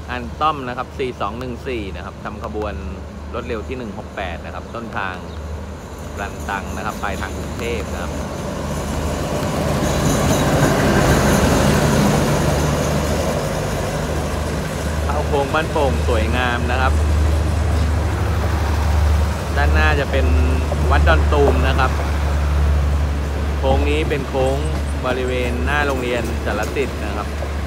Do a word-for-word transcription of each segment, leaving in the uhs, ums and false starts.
อันต้อมนะครับสี่สองหนึ่งสี่นะครับทำขบวนรถเร็วที่หนึ่งหกแปดนะครับต้นทางรันตังนะครับไปทางกรุงเทพนะครับเข้าโค้งบ้านโป่งสวยงามนะครับด้านหน้าจะเป็นวัดดอนตูมนะครับโค้งนี้เป็นโค้งบริเวณหน้าโรงเรียนสารสิทธิ์นะครับ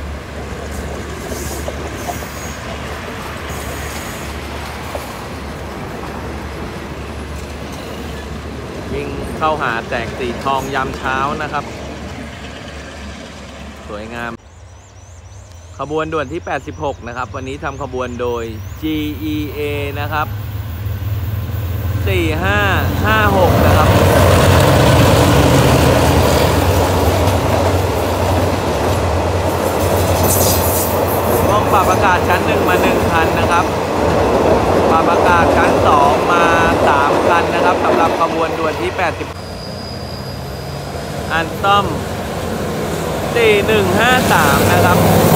วิ่งเข้าหาแสงสีทองยามเช้านะครับสวยงามขบวนด่วนที่แปดสิบหกนะครับวันนี้ทำขบวนโดย จี อี เอ นะครับสี่ห้าห้าหกนะครับห้องปรับอากาศชั้นหนึ่งมาหนึ่งคันนะครับปรับอากาศชั้นสองมาสามคันนะครับสำหรับขบวนด่วนที่แปดสิบอันต้อมสี่หนึ่งห้าสามนะครับ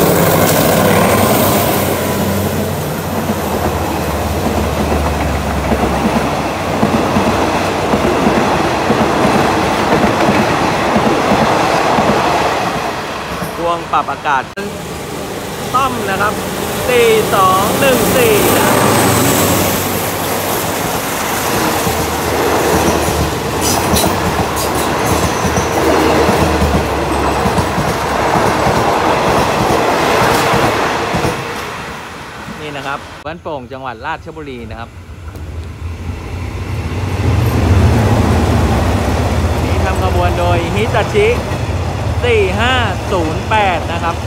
วงปรับอากาศต้อมนะครับสี่สองหนึ่งสี่นะนี่นะครับบ้านโป่งจังหวัดราชบุรีนะครับนี่ทำขบวนโดยฮิตาชิสี่ห้าศูนย์แปดนะครับ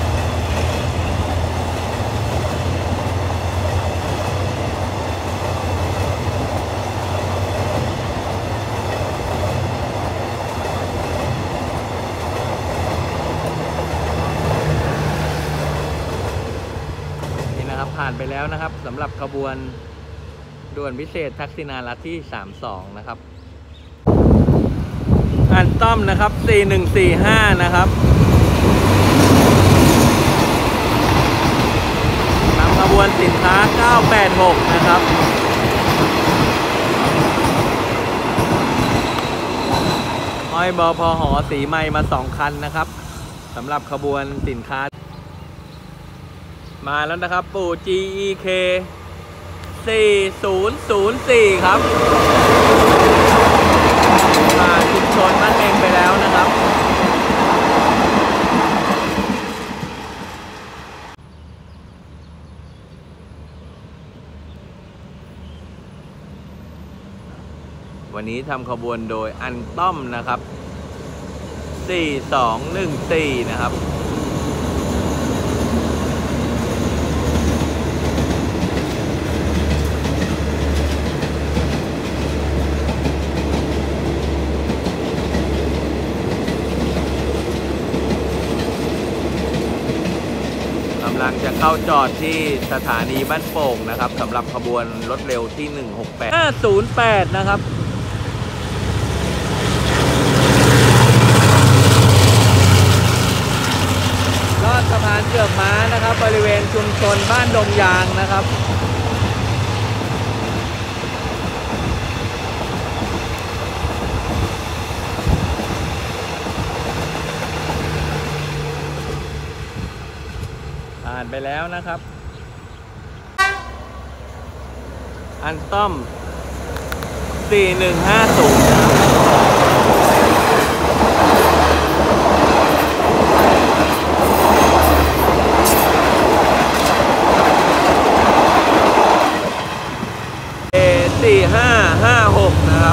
นี่นะครับผ่านไปแล้วนะครับสำหรับขบวนด่วนพิเศษทักษิณารัฐที่สามสิบสองนะครับอันต้อมนะครับสี่หนึ่งสี่ห้านะครับนำขบวนสินค้าเก้าแปดหกนะครับห้อยบพหสีไม้มาสองคันนะครับสำหรับขบวนสินค้ามาแล้วนะครับปู่ จี อี เค สี่ศูนย์ศูนย์สี่ครับผ่านชุมชนนั่นเองไปแล้วนะครับวันนี้ทำขบวนโดยอันต้อมนะครับสี่สองหนึ่งสี่นะครับกำลังจะเข้าจอดที่สถานีบ้านโป่งนะครับสำหรับขบวนรถเร็วที่หนึ่งหกแปด ห้าศูนย์แปดนะครับลอดสะพานเกือกม้านะครับบริเวณชุมชนบ้านดงยางนะครับผ่านไปแล้วนะครับอันต้อมสี่หนึ่งห้าศูนย์เอสี่ห้าห้าหกนะครับ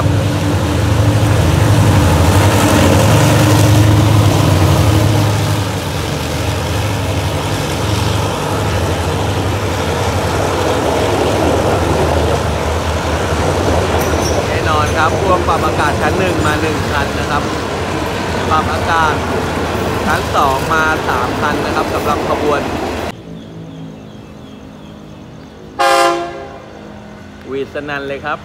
ครับพวกปรับอากาศชั้นหนึ่งมาหนึ่งคันนะครับปรับอากาศชั้นสองมาสามคันนะครับสำหรับขบวนวีสนันเลยครับ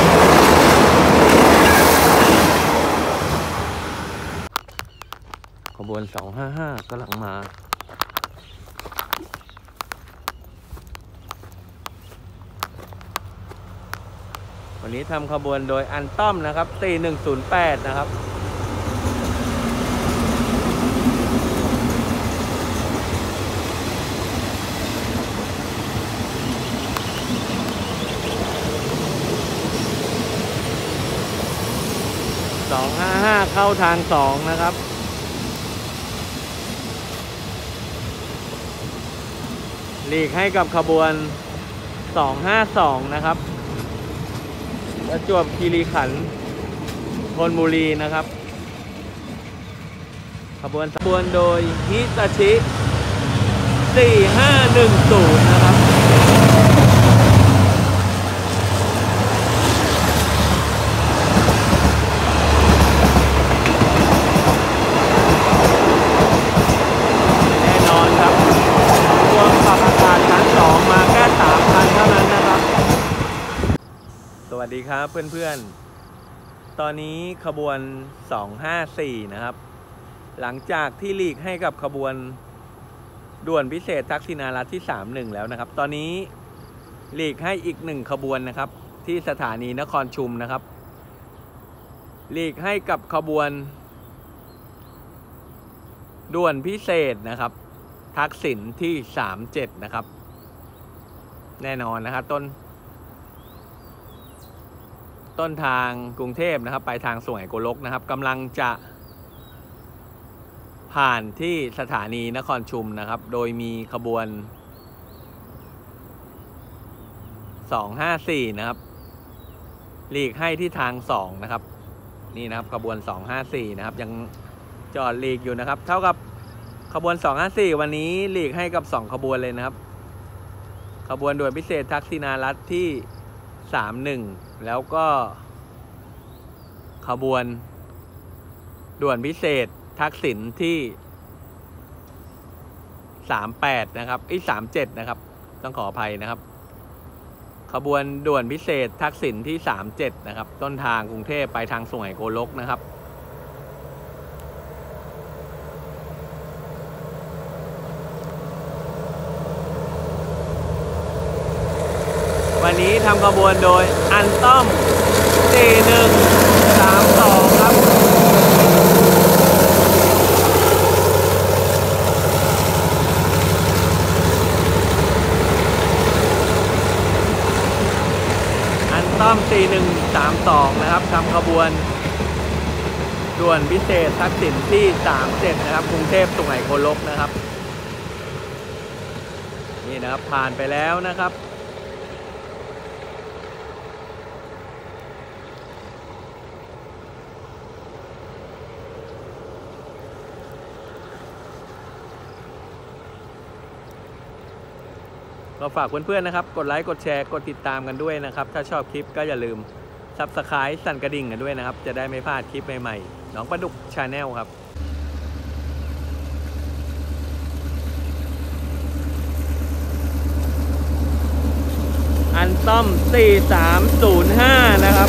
เขบวนสองห้าห้ากำลังมาวันนี้ทำขบวนโดยอันต้อมนะครับสี่หนึ่งศูนย์แปดนะครับสองห้าห้าเข้าทางสองนะครับหลีกให้กับขบวนสองห้าสองนะครับประจวบคีรีขันธ์ธนบุรีนะครับขบวนขบวนโดยฮิตาชิสี่ห้าหนึ่งศูนย์นะครับแน่นอนครับตัวปรับอากาศชั้นสองมาแค่สามคันเท่านั้นนะครับสวัสดีครับเพื่อนๆตอนนี้ขบวนสองห้าสี่นะครับหลังจากที่หลีกให้กับขบวนด่วนพิเศษทักษิณารัฐที่สามสิบเอ็ดแล้วนะครับตอนนี้หลีกให้อีกหนึ่งขบวนนะครับที่สถานีนครชุมนะครับหลีกให้กับขบวนด่วนพิเศษนะครับทักษิณที่สามสิบเจ็ดนะครับแน่นอนนะครับต้นต้นทางกรุงเทพนะครับไปทางสุไหงโกลกนะครับกำลังจะผ่านที่สถานีนครชุมนะครับโดยมีขบวนสองห้าสี่นะครับหลีกให้ที่ทางสองนะครับนี่นะครับขบวนสองห้าสี่นะครับยังจอดหลีกอยู่นะครับเท่ากับขบวนสองห้าสี่วันนี้หลีกให้กับสองขบวนเลยนะครับขบวนด่วนพิเศษทักษิณารัฐที่สามสิบเอ็ดแล้วก็ขบวนด่วนพิเศษทักษิณที่สามสิบแปดนะครับอีสามสิบเจ็ดนะครับต้องขออภัยนะครับขบวนด่วนพิเศษทักษิณที่สามสิบเจ็ดนะครับต้นทางกรุงเทพไปทางสุไหงโกลกนะครับวันนี้ทำขบวนโดยอันต้อมสี่หนึ่งสามสองครับอันต้อมสี่หนึ่งสามสองนะครับทำขบวนด่วนพิเศษทักษิณที่สามสิบเจ็ดนะครับกรุงเทพสุไหงโกลกนะครับนี่นะครับผ่านไปแล้วนะครับก็ฝากเพื่อนๆนะครับกดไลค์กดแชร์กดติดตามกันด้วยนะครับถ้าชอบคลิปก็อย่าลืม ซับสไครบ์ สั่นกระดิ่งกันด้วยนะครับจะได้ไม่พลาดคลิปใหม่ๆน้องปลาดุกชาแนลครับอันต้อมสี่สามศูนย์ห้านะครับ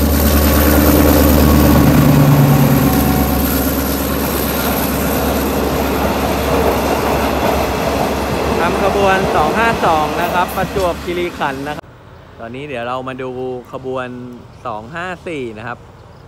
ทำขบวนสองห้าสองนะครับประจวบคีรีขันธ์นะครับตอนนี้เดี๋ยวเรามาดูขบวนสองห้าสี่นะครับ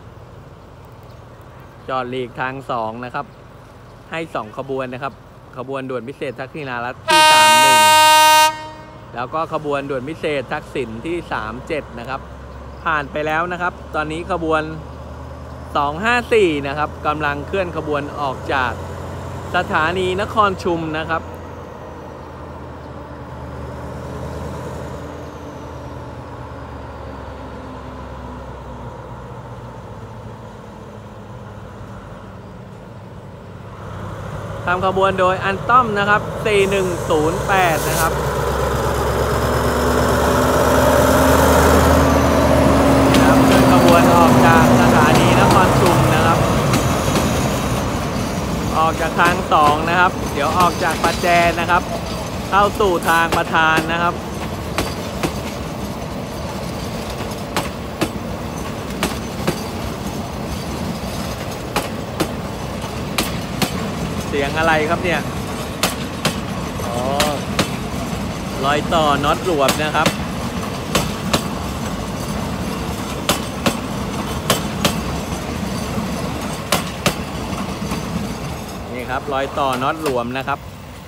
จอดหลีกทางสองนะครับให้สองขบวนนะครับขบวนด่วนพิเศษทักษิณารัฐที่สามสิบเอ็ดแล้วก็ขบวนด่วนพิเศษทักษิณที่สามสิบเจ็ดนะครับผ่านไปแล้วนะครับตอนนี้ขบวนสองห้าสี่นะครับกำลังเคลื่อนขบวนออกจากสถานีนครชุมนะครับทำขบวนโดยอันต้อมนะครับสี่หนึ่งศูนย์แปดนะครับขบวนออกจากสถานีนครชุมนะครับออกจากทางสองนะครับเดี๋ยวออกจากประแจนะครับเข้าสู่ทางประธานนะครับเสียงอะไรครับเนี่ยอ๋อรอยต่อน็อตหลวมนะครับนี่ครับรอยต่อน็อตหลวมนะครับ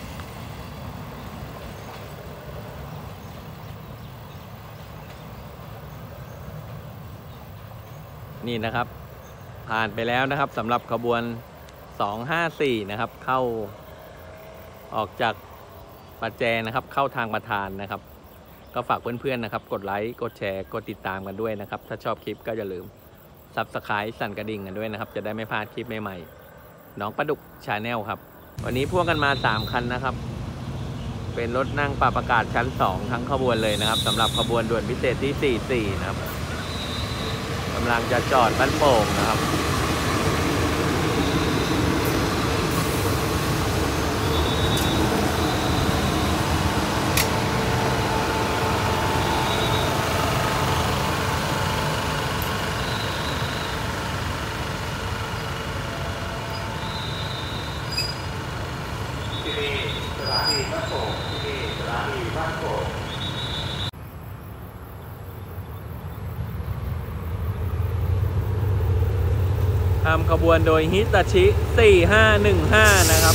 นี่นะครับผ่านไปแล้วนะครับสำหรับขบวนสองห้าสี่นะครับเข้าออกจากประแจนะครับเข้าทางประธานนะครับก็ฝากเพื่อนๆนะครับกดไลค์กดแชร์กดติดตามกันด้วยนะครับถ้าชอบคลิปก็อย่าลืม ซับสไครบ์ สั่นกระดิ่งกันด้วยนะครับจะได้ไม่พลาดคลิปใหม่ๆน้องปลาดุกชาแนลครับวันนี้พ่วงกันมาสามคันนะครับเป็นรถนั่งปรับอากาศชั้นสองทั้งขบวนเลยนะครับสำหรับขบวนด่วนพิเศษที่สี่สิบสี่นะครับกำลังจะจอดบ้านโป่งนะครับที่นี่สถานีบ้านโป่งที่นี่สถานีบ้านโป่งทำขบวนโดยฮิตาชิสี่ห้าหนึ่งห้านะครับ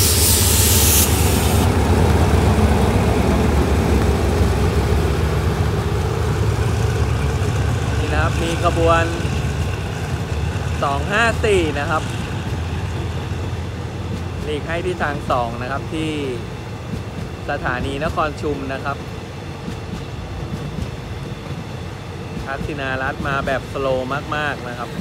นี่นะครับมีขบวนสองห้าสี่นะครับหลีกให้ที่ทางสองนะครับที่สถานีนครชุมนะครับทักษิณารัฐมาแบบสโลว์มากๆนะครับ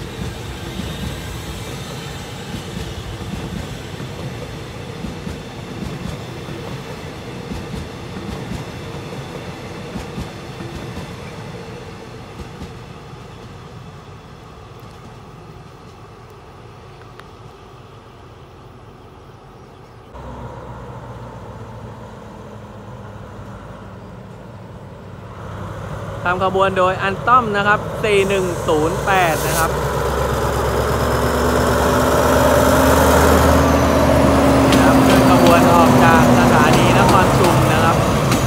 ทำขบวนโดยอันต้อมนะครับสี่หนึ่งศูนย์แปดนะครับนะครับเคลื่อนขบวนออกจากสถานีนครชุมนะครับ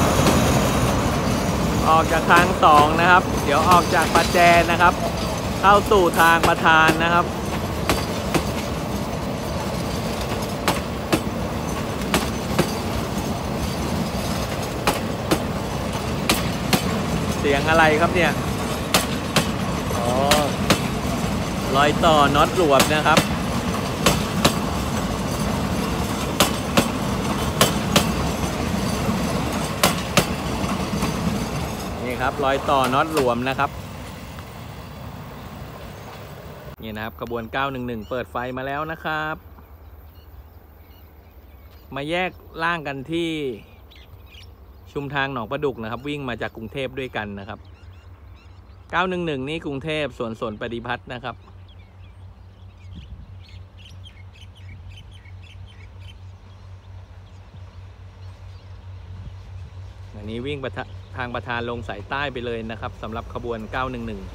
ออกจากทางสองนะครับเดี๋ยวออกจากประแจนะครับเข้าสู่ทางประธานนะครับเสียงอะไรครับเนี่ยอ๋อรอยต่อน็อตหลวมนะครับนี่ครับรอยต่อน็อตหลวมนะครับนี่นะครับขบวนเก้าหนึ่งหนึ่งเปิดไฟมาแล้วนะครับมาแยกล่างกันที่ชุมทางหนองประดุกนะครับวิ่งมาจากกรุงเทพด้วยกันนะครับเก้าหนึ่งหนึ่งนี่กรุงเทพสวนสนปฏิพัฒน์นะครับอันนี้วิ่งทางประธานลงสายใต้ไปเลยนะครับสำหรับขบวนเก้าหนึ่งหนึ่ง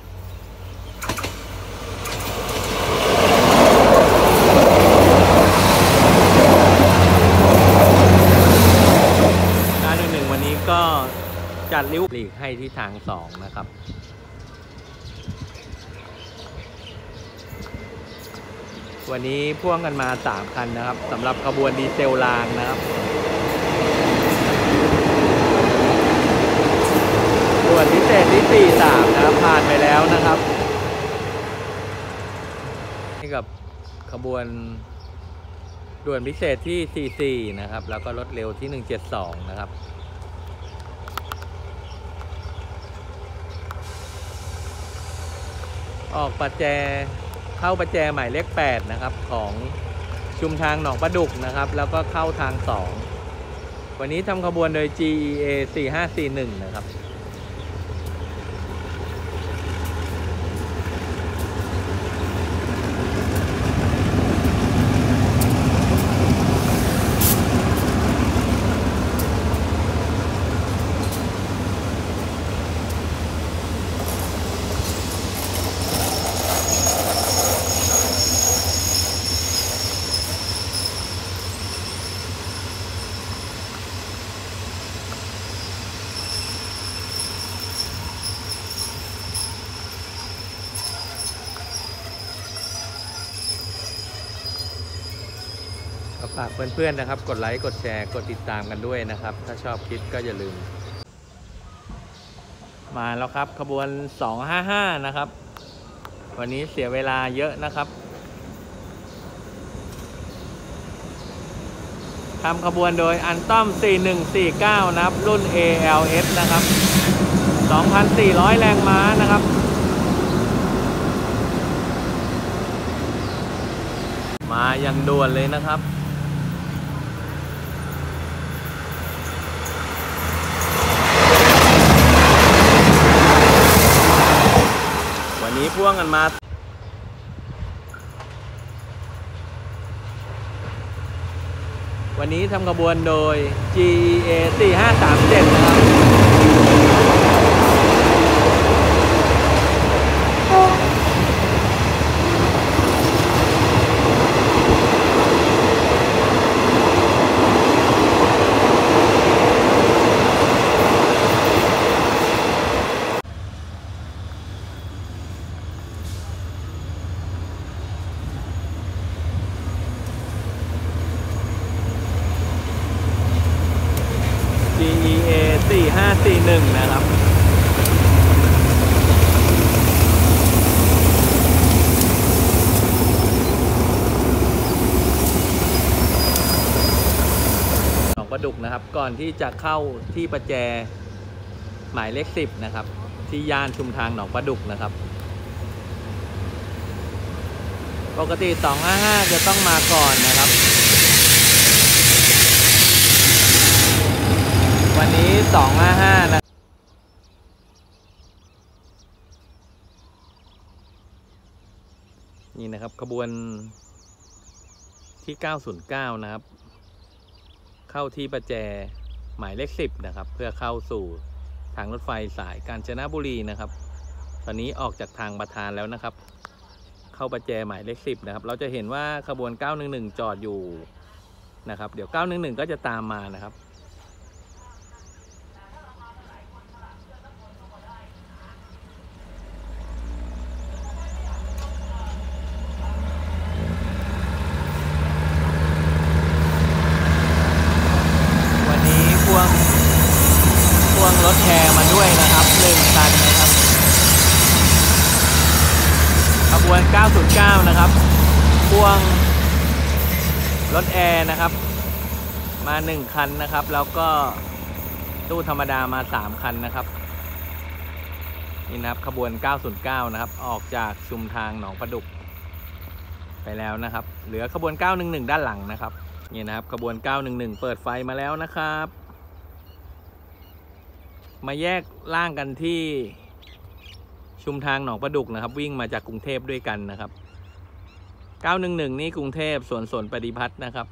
ก็จัดริ้วหลีกให้ที่ทางสองนะครับวันนี้พ่วงกันมาสามคันนะครับสำหรับขบวนดีเซลรางนะครับด่วนพิเศษที่สี่สิบสามนะครับผ่านไปแล้วนะครับนี่กับขบวนด่วนพิเศษที่สี่สิบสี่นะครับแล้วก็รถเร็วที่หนึ่งเจ็ดสองนะครับออกประแจเข้าประแจหมายเลขแปดนะครับของชุมทางหนองประดุกนะครับแล้วก็เข้าทางสองวันนี้ทำขบวนโดย จี อี เอ สี่ห้าสี่หนึ่งนะครับก็ฝากเพื่อนๆนะครับกดไลค์กดแชร์กดติดตามกันด้วยนะครับถ้าชอบคลิปก็อย่าลืมมาแล้วครับขบวนสองห้าห้านะครับวันนี้เสียเวลาเยอะนะครับทำขบวนโดยอันต้อมสี่หนึ่งสี่เก้านะครับรุ่น เอ แอล เอส นะครับ สองพันสี่ร้อย แรงม้านะครับมาอย่างด่วนเลยนะครับวันนี้พ่วงกันมาวันนี้ทำขบวนโดย จี อี เอ สี่ห้าสามเจ็ด นะครับสี่ห้าสี่หนึ่งนะครับหนองประดุกนะครับก่อนที่จะเข้าที่ประแจหมายเลขสิบนะครับที่ย่านชุมทางหนองประดุกนะครับปกติสองห้าห้าจะต้องมาก่อนนะครับวันนี้สองห้าห้านะนี่นะครับขบวนที่เก้าศูนย์เก้านะครับเข้าที่ประแจหมายเลขสิบนะครับเพื่อเข้าสู่ทางรถไฟสายกาญจนบุรีนะครับตอนนี้ออกจากทางประธานแล้วนะครับเข้าประแจหมายเลขสิบนะครับเราจะเห็นว่าขบวนเก้าหนึ่งหนึ่งจอดอยู่นะครับเดี๋ยวเก้าหนึ่งหนึ่งก็จะตามมานะครับพ่วงรถแทมาด้วยนะครับหนึ่งคันนะครับขบวนเก้าศูนย์เก้านะครับพ่วงรถแอร์นะครับมาหนึ่งคันนะครับแล้วก็ตู้ธรรมดามาสามคันนะครับนี่นะครับขบวนเก้าศูนย์เก้านะครับออกจากชุมทางหนองประดุกไปแล้วนะครับเหลือขบวนเก้าหนึ่งหนึ่งด้านหลังนะครับนี่นะครับขบวนเก้าหนึ่งหนึ่งเปิดไฟมาแล้วนะครับมาแยกล่างกันที่ชุมทางหนองประดุกนะครับวิ่งมาจากกรุงเทพด้วยกันนะครับเก้าหนึ่งหนึ่งนี่กรุงเทพสวนสนปฏิพัฒน์นะครับ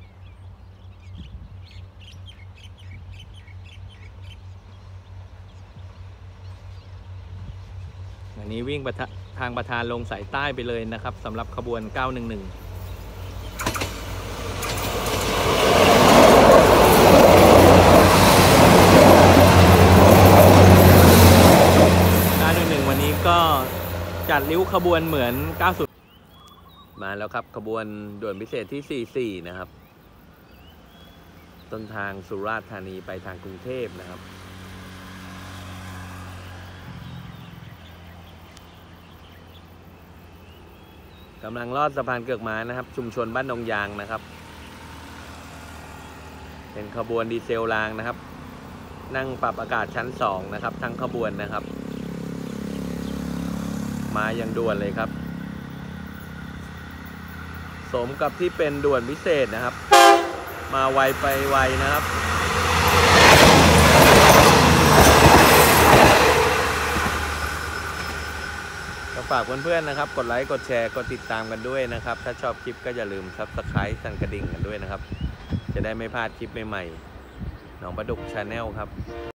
อันนี้วิ่งทางประธานลงสายใต้ไปเลยนะครับสำหรับขบวนเก้าหนึ่งหนึ่งก็จัดริ้วขบวนเหมือนเก้าสิบมาแล้วครับขบวนด่วนพิเศษที่สี่สิบสี่นะครับต้นทางสุราษฎร์ธานีไปทางกรุงเทพนะครับกำลังลอดสะพานเกือกม้านะครับชุมชนบ้านดงยางนะครับเป็นขบวนดีเซลรางนะครับนั่งปรับอากาศชั้นสองนะครับทั้งขบวนนะครับมาอย่างด่วนเลยครับสมกับที่เป็นด่วนพิเศษนะครับมาไวไปไวนะครับก็ฝากเพื่อนๆนะครับกดไลค์กดแชร์กดติดตามกันด้วยนะครับถ้าชอบคลิปก็อย่าลืม ซับสไครบ์ สั่นกระดิ่งกันด้วยนะครับจะได้ไม่พลาดคลิปใหม่ๆหนองประดุก ชาแนล ครับ